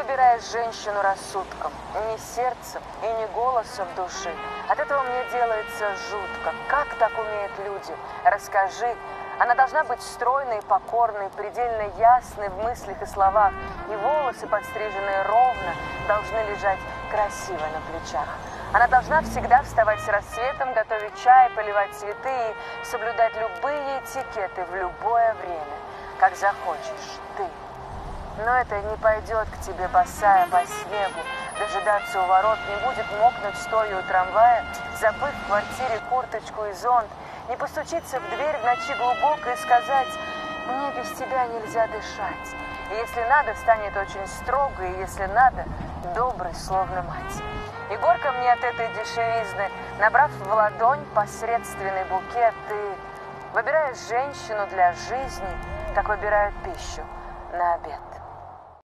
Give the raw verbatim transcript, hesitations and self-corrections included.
выбираешь женщину рассудком, не сердцем и не голосом души. От этого мне делается жутко. Как так умеют люди? Расскажи. Она должна быть стройной, покорной, предельно ясной в мыслях и словах. И волосы, подстриженные ровно, должны лежать красиво на плечах. Она должна всегда вставать с рассветом, готовить чай, поливать цветы и соблюдать любые этикеты в любое время, как захочешь ты. Но это не пойдет к тебе босая по снегу, дожидаться у ворот, не будет мокнуть стоя у трамвая, забыв в квартире курточку и зонт, не постучиться в дверь в ночи глубоко и сказать: «Мне без тебя нельзя дышать». И если надо, станет очень строго, и если надо, добрый, словно мать. И горько мне от этой дешевизны, набрав в ладонь посредственный букет, ты выбираешь женщину для жизни, как выбирают пищу на обед.